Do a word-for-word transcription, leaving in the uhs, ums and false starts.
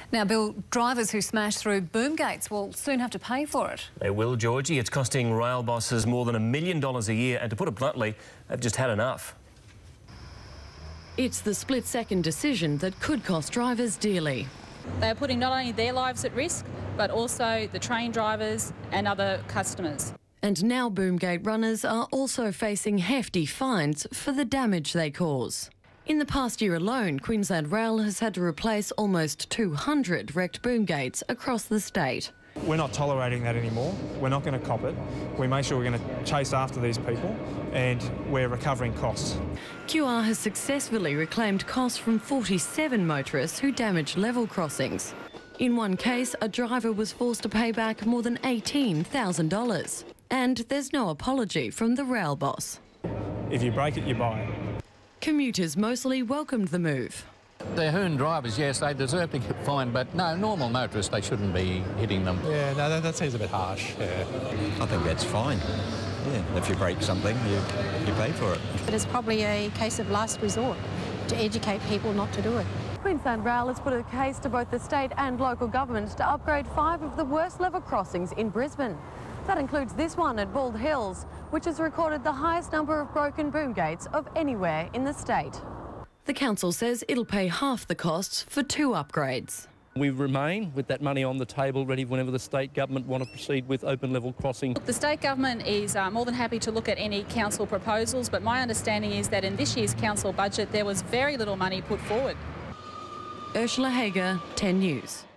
Now, Bill, drivers who smash through boom gates will soon have to pay for it. They will, Georgie. It's costing rail bosses more than a million dollars a year, and to put it bluntly, they've just had enough. It's the split-second decision that could cost drivers dearly. They are putting not only their lives at risk, but also the train drivers and other customers. And now boomgate runners are also facing hefty fines for the damage they cause. In the past year alone, Queensland Rail has had to replace almost two hundred wrecked boomgates across the state. We're not tolerating that anymore. We're not going to cop it. We make sure we're going to chase after these people, and we're recovering costs. Q R has successfully reclaimed costs from forty-seven motorists who damaged level crossings. In one case, a driver was forced to pay back more than eighteen thousand dollars. And there's no apology from the rail boss. If you break it, you buy it. Commuters mostly welcomed the move. The hoon drivers, yes, they deserve to get fined, but no, normal motorists, they shouldn't be hitting them. Yeah, no, that, that seems a bit harsh. Yeah. I think that's fine. Yeah, if you break something, you, you pay for it. It is probably a case of last resort to educate people not to do it. Queensland Rail has put a case to both the state and local governments to upgrade five of the worst level crossings in Brisbane. That includes this one at Bald Hills, which has recorded the highest number of broken boom gates of anywhere in the state. The council says it'll pay half the costs for two upgrades. We remain with that money on the table, ready whenever the state government want to proceed with open level crossing. The state government is uh, more than happy to look at any council proposals, but my understanding is that in this year's council budget there was very little money put forward. Ursula Hager, ten News.